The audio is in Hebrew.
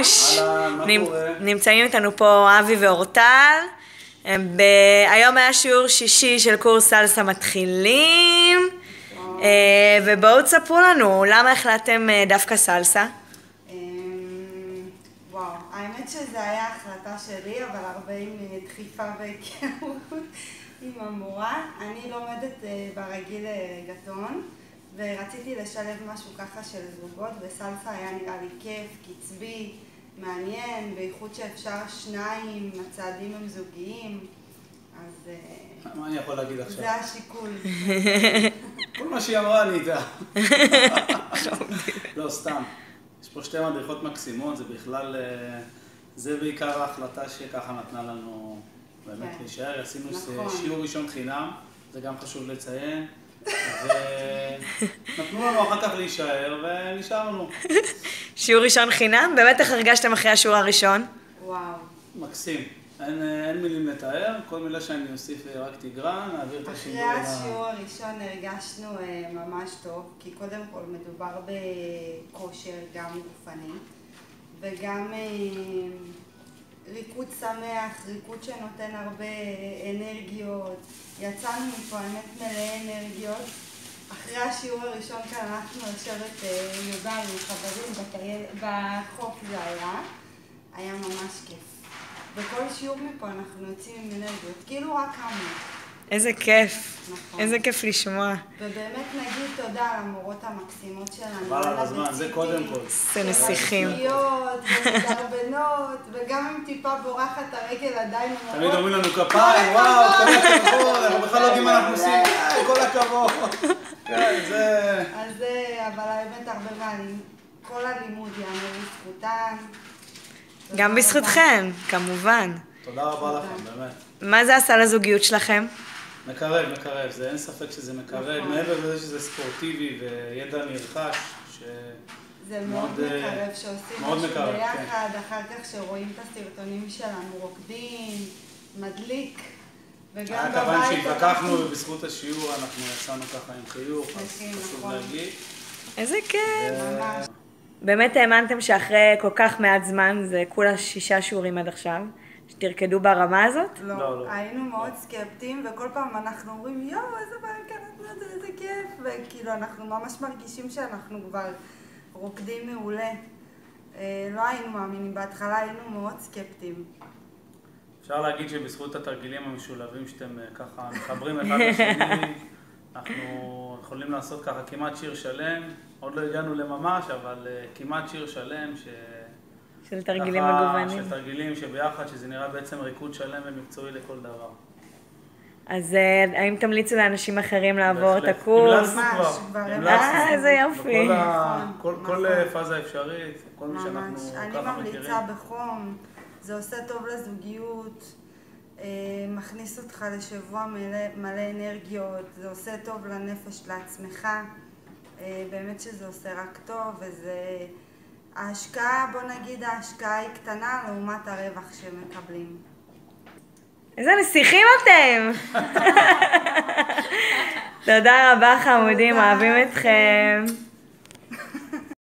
שוש. נמצאים איתנו פה אבי ואורטל. היום היה שיעור שישי של קורס סלסה מתחילים. ובואו תספרו לנו, למה החלטתם דווקא סלסה? וואו, האמת שזה היה החלטה שלי, אבל הרבה עם דחיפה והיכרות עם המורה. אני לומדת ברגיל גתון, ורציתי לשלב משהו ככה של זוגות, וסלסה היה נראה לי כיף, קצבי, מעניין, בייחוד שאפשר שניים, הצעדים הם זוגיים, אז מה אני יכול להגיד עכשיו? זה השיקול. כל מה שהיא אמרה אני איתה. לא, סתם. יש פה שתי מדריכות מקסימות, זה בכלל, זה בעיקר ההחלטה שככה נתנה לנו באמת להישאר. עשינו שיעור ראשון חינם, זה גם חשוב לציין. ונתנו לנו אחר כך להישאר, ונשארנו. שיעור ראשון חינם? באמת איך הרגשתם אחרי השיעור הראשון? וואו. מקסים. אין מילים לתאר, כל מילה שאני אוסיף רק תגרע, נעביר את השיעור. אחרי השיעור הראשון הרגשנו ממש טוב, כי קודם כל מדובר בכושר גם גופני, וגם ריקוד שמח, ריקוד שנותן הרבה אנרגיות. יצאנו מפה האמת מלא אנרגיות. אחרי השיעור הראשון כאן אנחנו לשבת יוגה עם חברים בחוף זה היה ממש כיף. בכל שיעור מפה אנחנו יוצאים עם אנרגיות, כאילו רק קמנו. איזה כיף, נכון. איזה כיף לשמוע. ובאמת נגיד תודה למורות המקסימות שלנו. חבל על הזמן, זה קודם כל. זה נסיכים. ומדרבנות, וגם אם טיפה בורחת הרגל עדיין אומרות. תמיד אומרים לנו כפיים, וואו, כל הכבוד, אנחנו בכלל לא יודעים מה אנחנו עושים, כל הכבוד. כן, זה... אז זה, אבל האמת הרבה מעלים. כל הלימוד יאמר בזכותן. גם בזכותכן, כמובן. תודה רבה לכם, באמת. מה זה עשה לזוגיות שלכם? מקרב, זה אין ספק שזה מקרב, מעבר לזה שזה ספורטיבי וידע נרכש, זה מאוד מקרב, שעושים משהו ביחד, אחר כך שרואים את הסרטונים שלנו, רוקדים, מדליק, וגם בבית... הכוון שהתווכחנו ובזכות השיעור אנחנו יצאנו ככה עם חיוך, אז חשוב להגיד. איזה כיף. באמת האמנתם שאחרי כל כך מעט זמן, זה כולה 6 שיעורים עד עכשיו, שתרקדו ברמה הזאת? לא, היינו מאוד סקפטיים, וכל פעם אנחנו אומרים, יואו, איזה בעיה, איזה כיף, וכאילו אנחנו ממש מרגישים שאנחנו כבר רוקדים מעולה. לא היינו מאמינים, בהתחלה היינו מאוד סקפטיים. אפשר להגיד שבזכות התרגילים המשולבים שאתם ככה מחברים אחד לשני, אנחנו יכולים לעשות ככה כמעט שיר שלם, עוד לא הגענו לממש, אבל כמעט שיר שלם של תרגילים מגוונים. של תרגילים שביחד, שזה נראה בעצם ריקוד שלם ומקצועי לכל דבר. אז האם תמליצו לאנשים אחרים לעבור את הקורס? המלצנו כבר. איזה יופי. כל פאזה אפשרית, כל מי שאנחנו ככה מכירים. אני ממליצה בחום, זה עושה טוב לזוגיות, מכניס אותך לשבוע מלא אנרגיות, זה עושה טוב לנפש, לעצמך. באמת שזה עושה רק טוב, וזה... ההשקעה, בוא נגיד, ההשקעה היא קטנה לעומת הרווח שמקבלים. איזה נסיכים אתם! תודה רבה חמודים, אוהבים אתכם.